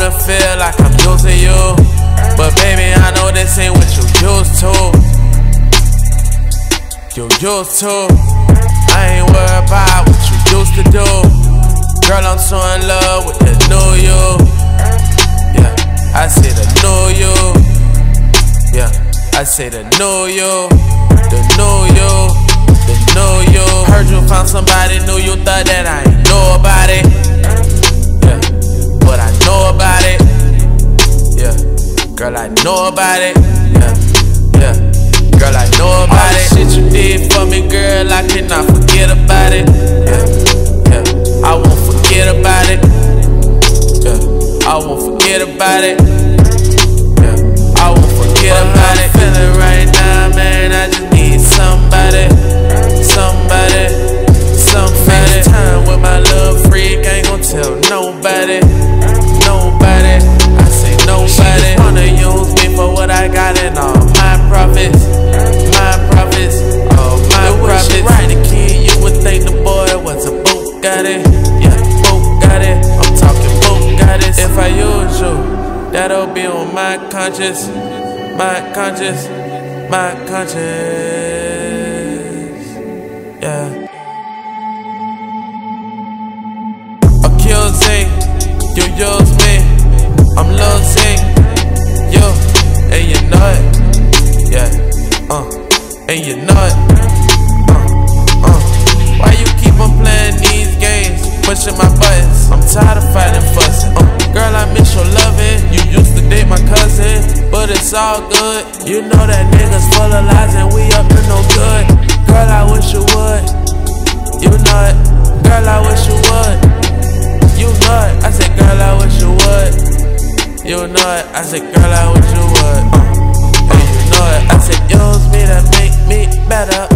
even feel like I'm using you, but baby, I know this ain't what you used to. You used to. I ain't worried about what you used to do. Girl, I'm so in love with the new you. Yeah, I say the new you. Yeah, I say the new you. The new you. The new you. Heard you found somebody new, you thought that I ain't know about it. Yeah, but I know about it. Yeah, girl, I know about it. Yeah, yeah, girl, I know about it. All the shit you did for me, girl, I cannot forget about it. Yeah, yeah, I won't forget about it. Yeah, I won't forget about it. Yeah, I won't forget about it. Feeling right now, man, I just need somebody. Somebody. Time with my little freak, I ain't gon' tell nobody. Nobody. I say nobody. She just wanna use me for what I got and all my profits. My profits. All my profits. She ride a kid, you would think the boy was a Bugatti. Yeah, Bugatti. I'm talking Bugatti. If I use you, that'll be on my conscience. My conscience. My conscience. Yeah. Accusing, you use me, I'm losing you, and you know it. Yeah, and you know it. Why you keep on playing these games, pushing my buttons? I'm tired of fighting, fussing. Girl, I miss your loving. You used to date my cousin, but it's all good. You know that niggas full of lies and we up to no good. Girl, I wish you would. You know it. Girl, I wish you would. You know it. I said, girl, I wish you would. You know it. I said, girl, I wish you would. And you know it. I said, use me to make me better.